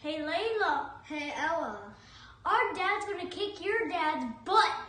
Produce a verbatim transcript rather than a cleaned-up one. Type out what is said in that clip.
Hey Layla. Hey Ella. Our dad's gonna kick your dad's butt.